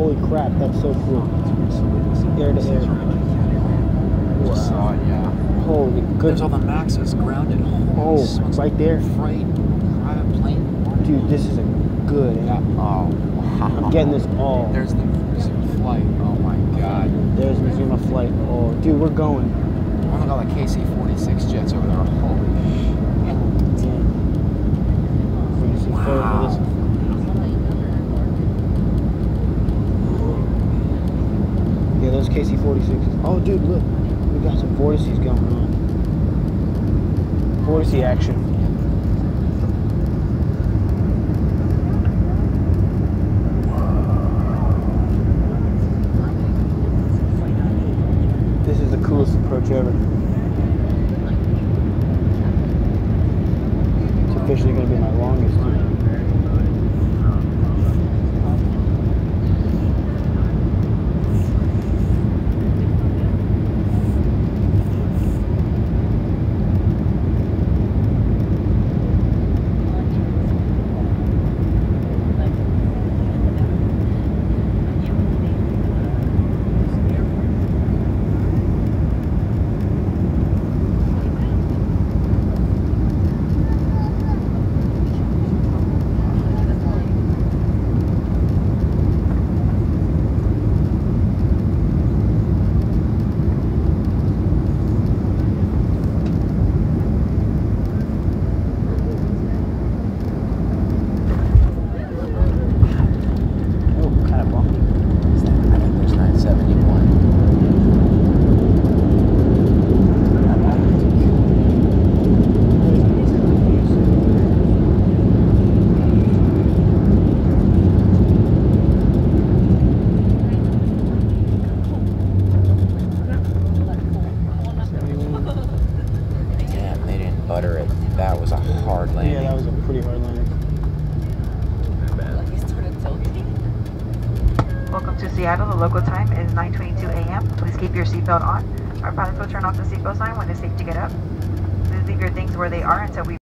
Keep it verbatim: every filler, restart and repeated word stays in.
Holy crap, that's so cool. Air to air. Wow. Saw it, yeah. Holy good. There's all the Maxes grounded. Oh, right there. Freight, private plane. Dude, this is a good app. Yeah. Oh, wow. I'm getting this all. There's the Zoom flight. Oh my god. There's the Zuma flight. Oh, dude, we're going. Oh my god, like K C forty-six jets over there. Holy shit. Wow. Yeah, those K C forty-sixes. Oh, dude, look. We got some vortices going on. Vortice action. This is the coolest approach ever. It's officially going to be my longest, too. Butter it. That was a hard landing. Yeah, that was a pretty hard landing. Welcome to Seattle. The local time is nine twenty-two a m Please keep your seatbelt on. Our pilots will turn off the seatbelt sign when it's safe to get up. Please leave your things where they are until we